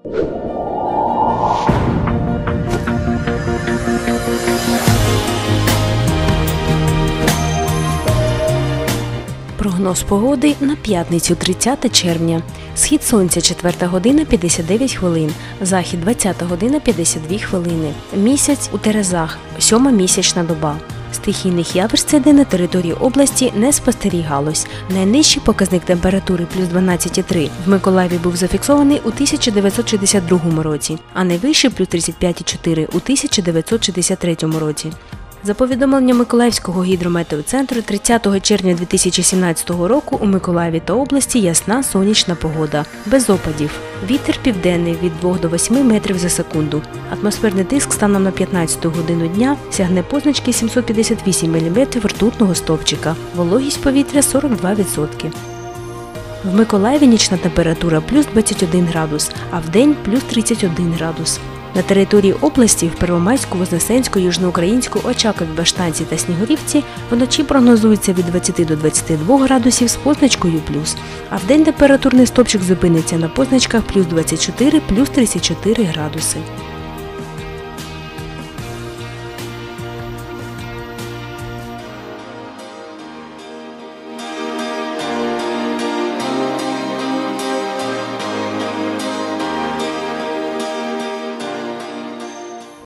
Прогноз погоди на п'ятницю 30 червня. Схід сонця 4 година 59 хвилин, захід 20 година 52 хвилини. Місяць у Терезах, 7-ма місячна доба. Стихійних явищ цей день на території області не спостерігалось. Найнижчий показник температури плюс 12,3 в Миколаєві був зафіксований у 1962 році, а найвищий плюс 35,4 у 1963 році. За повідомленням Миколаївського гідрометеоцентру, 30 червня 2017 року у Миколаєві та області ясна сонячна погода, без опадів. Вітер південний від 2 до 8 метрів за секунду. Атмосферний тиск станом на 15 годину дня сягне позначки 758 мм ртутного стовпчика. Вологість повітря 42%. В Миколаєві нічна температура плюс 21 градус, а вдень плюс 31 градус. На території області в Первомайську, Вознесенську, Южноукраїнську, Очакові, Баштанці та Снігурівці вночі прогнозується від 20 до 22 градусів з позначкою плюс, а вдень температурний стовпчик зупиниться на позначках плюс 24, плюс 34 градуси.